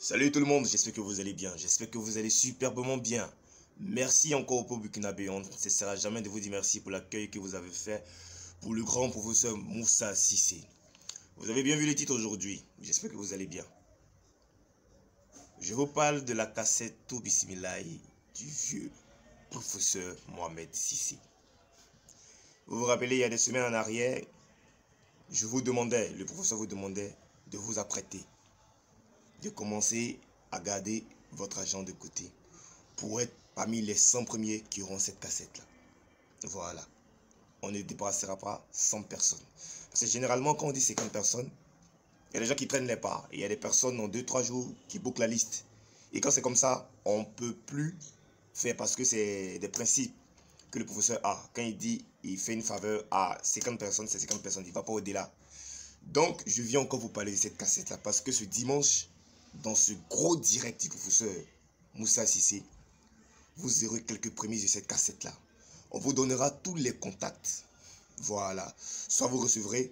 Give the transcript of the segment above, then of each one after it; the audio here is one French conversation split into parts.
Salut tout le monde, j'espère que vous allez bien, j'espère que vous allez superbement bien. Merci encore au peuple burkinabé, on ne cessera jamais de vous dire merci pour l'accueil que vous avez fait pour le grand professeur Moussa Cissé. Vous avez bien vu le titre aujourd'hui, j'espère que vous allez bien. Je vous parle de la cassette Tout Bismillahi du vieux professeur Mohamed Cissé. Vous vous rappelez, il y a des semaines en arrière, le professeur vous demandait de vous apprêter, de commencer à garder votre argent de côté pour être parmi les 100 premiers qui auront cette cassette-là. Voilà. On ne dépassera pas 100 personnes. Parce que généralement, quand on dit 50 personnes, il y a des gens qui prennent les parts. Il y a des personnes en 2-3 jours qui bouclent la liste. Et quand c'est comme ça, on ne peut plus faire parce que c'est des principes que le professeur a. Quand il dit, il fait une faveur à 50 personnes, c'est 50 personnes. Il ne va pas au-delà. Donc, je viens encore vous parler de cette cassette-là parce que ce dimanche, dans ce gros direct du professeur Moussa Cissé, vous aurez quelques prémices de cette cassette-là. On vous donnera tous les contacts. Voilà. Soit vous recevrez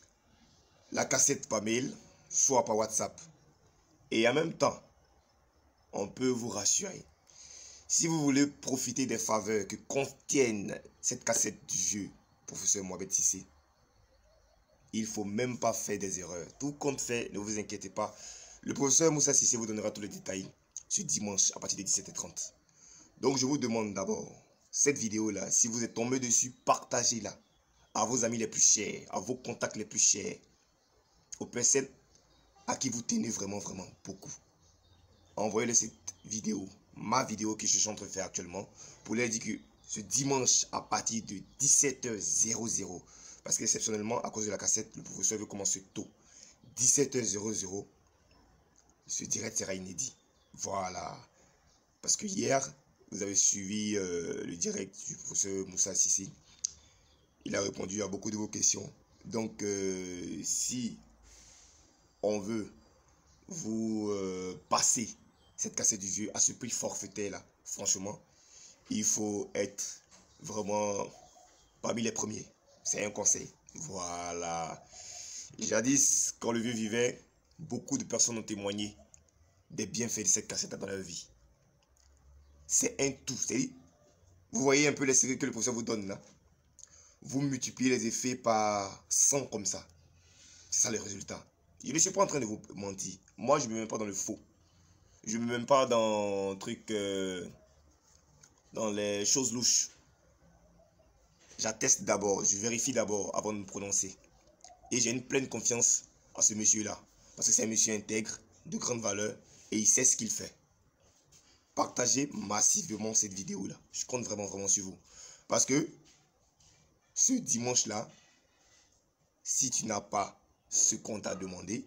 la cassette par mail, soit par WhatsApp. Et en même temps, on peut vous rassurer. Si vous voulez profiter des faveurs que contiennent cette cassette du vieux professeur Mohamed Cissé, il ne faut même pas faire des erreurs. Tout compte fait, ne vous inquiétez pas. Le professeur Moussa Cissé vous donnera tous les détails ce dimanche à partir de 17h30. Donc je vous demande d'abord, cette vidéo-là, si vous êtes tombé dessus, partagez-la à vos amis les plus chers, à vos contacts les plus chers, aux personnes à qui vous tenez vraiment beaucoup. Envoyez-leur cette vidéo, ma vidéo que je suis en train de faire actuellement, pour leur dire que ce dimanche à partir de 17h00, parce qu'exceptionnellement, à cause de la cassette, le professeur veut commencer tôt. 17h00, ce direct sera inédit. Voilà. Parce que hier, vous avez suivi le direct du professeur Moussa Cissé. Il a répondu à beaucoup de vos questions. Donc, si on veut vous passer cette cassette du vieux à ce prix forfaitaire là, franchement, il faut être vraiment parmi les premiers. C'est un conseil. Voilà. Jadis, quand le vieux vivait, beaucoup de personnes ont témoigné des bienfaits de cette cassette dans leur vie. C'est un tout. C'est-à-dire, vous voyez un peu les séries que le professeur vous donne là. Vous multipliez les effets par 100 comme ça. C'est ça le résultat. Je ne suis pas en train de vous mentir. Moi, je ne me mets même pas dans le faux. Je ne me mets même pas dans dans les choses louches. J'atteste d'abord, je vérifie d'abord avant de me prononcer. Et j'ai une pleine confiance en ce monsieur-là. Parce que c'est un monsieur intègre, de grande valeur, et il sait ce qu'il fait. Partagez massivement cette vidéo-là. Je compte vraiment sur vous. Parce que ce dimanche-là, si tu n'as pas ce qu'on t'a demandé,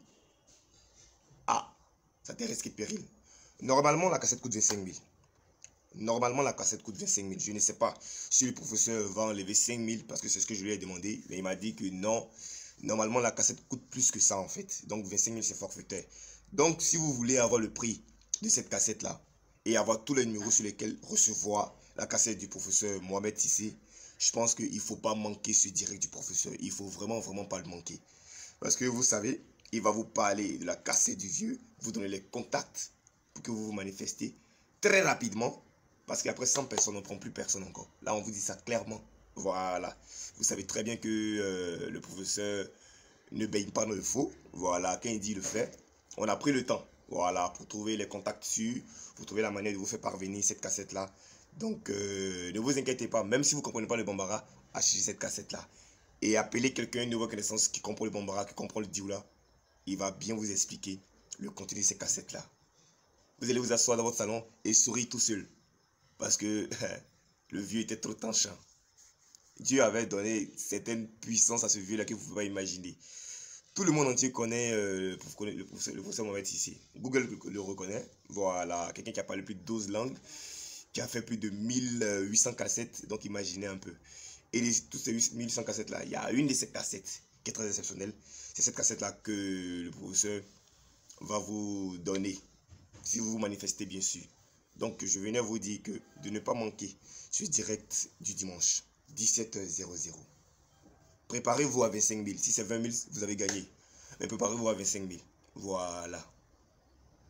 ça te risque de péril. Normalement, la cassette coûte 25 000. Normalement, la cassette coûte 25 000. Je ne sais pas si le professeur va enlever 5 000 parce que c'est ce que je lui ai demandé. Mais il m'a dit que non. Normalement, la cassette coûte plus que ça en fait. Donc 25 000, c'est forfaitaire. Donc, si vous voulez avoir le prix de cette cassette-là et avoir tous les numéros sur lesquels recevoir la cassette du professeur Mohamed Cissé, je pense qu'il ne faut pas manquer ce direct du professeur. Il ne faut vraiment pas le manquer. Parce que vous savez, il va vous parler de la cassette du vieux, vous donner les contacts pour que vous vous manifestez très rapidement. Parce qu'après 100 personnes, on ne prend plus personne encore. Là, on vous dit ça clairement. Voilà. Vous savez très bien que le professeur ne baigne pas dans le faux. Voilà. Quand il dit le fait, on a pris le temps. Voilà. Pour trouver les contacts sûrs, pour trouver la manière de vous faire parvenir cette cassette-là. Donc, ne vous inquiétez pas. Même si vous ne comprenez pas le bambara, achetez cette cassette-là. Et appelez quelqu'un de vos connaissances qui comprend le bambara, qui comprend le dioula. Il va bien vous expliquer le contenu de ces cassettes-là. Vous allez vous asseoir dans votre salon et sourire tout seul. Parce que le vieux était trop tranchant. Dieu avait donné certaines puissances à ce vieux-là que vous ne pouvez pas imaginer. Tout le monde entier connaît le professeur Mohamed Cissé. Google le reconnaît. Voilà, quelqu'un qui a parlé plus de 12 langues, qui a fait plus de 1800 cassettes. Donc imaginez un peu. Et toutes ces 1800 cassettes-là, il y a une de ces cassettes qui est très exceptionnelle. C'est cette cassette-là que le professeur va vous donner, si vous vous manifestez bien sûr. Donc, je venais vous dire que de ne pas manquer ce direct du dimanche, 17h00. Préparez-vous à 25 000. Si c'est 20 000, vous avez gagné. Mais préparez-vous à 25 000. Voilà.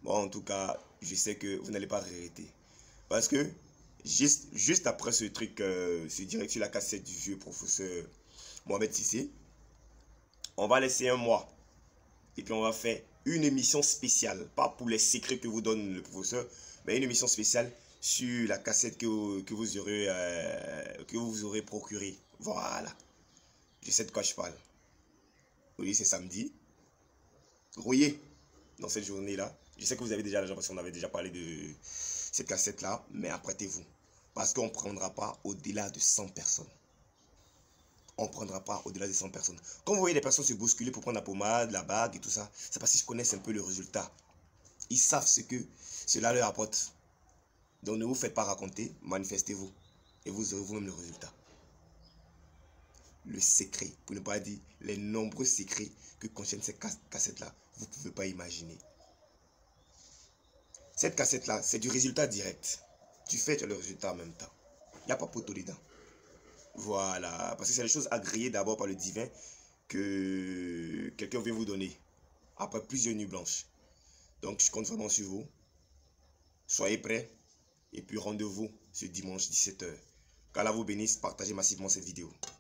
Bon, en tout cas, je sais que vous n'allez pas regretter. Parce que juste après ce truc, direct sur la cassette du vieux professeur Mohamed Sissé, on va laisser un mois. Et puis on va faire une émission spéciale. Pas pour les secrets que vous donne le professeur, mais une émission spéciale sur la cassette que vous aurez procurée. Voilà. Je sais de quoi je parle. Oui, c'est samedi. Rouillé dans cette journée-là. Je sais que vous avez déjà l'argent parce qu'on avait déjà parlé de cette cassette-là, mais apprêtez-vous. Parce qu'on ne prendra pas au-delà de 100 personnes. On ne prendra pas au-delà de 100 personnes. Quand vous voyez les personnes se bousculer pour prendre la pommade, la bague et tout ça, c'est parce qu'ils connaissent un peu le résultat. Ils savent ce que cela leur apporte. Donc ne vous faites pas raconter, manifestez-vous. Et vous aurez vous-même le résultat. Le secret, pour ne pas dire les nombreux secrets que contiennent ces cassettes-là, vous ne pouvez pas imaginer. Cette cassette-là, c'est du résultat direct. Tu fais, tu as le résultat en même temps. Il n'y a pas poteau dedans. Voilà, parce que c'est les choses agréées d'abord par le divin que quelqu'un vient vous donner après plusieurs nuits blanches. Donc je compte vraiment sur vous. Soyez prêts et puis rendez-vous ce dimanche 17 h. Qu'Allah vous bénisse, partagez massivement cette vidéo.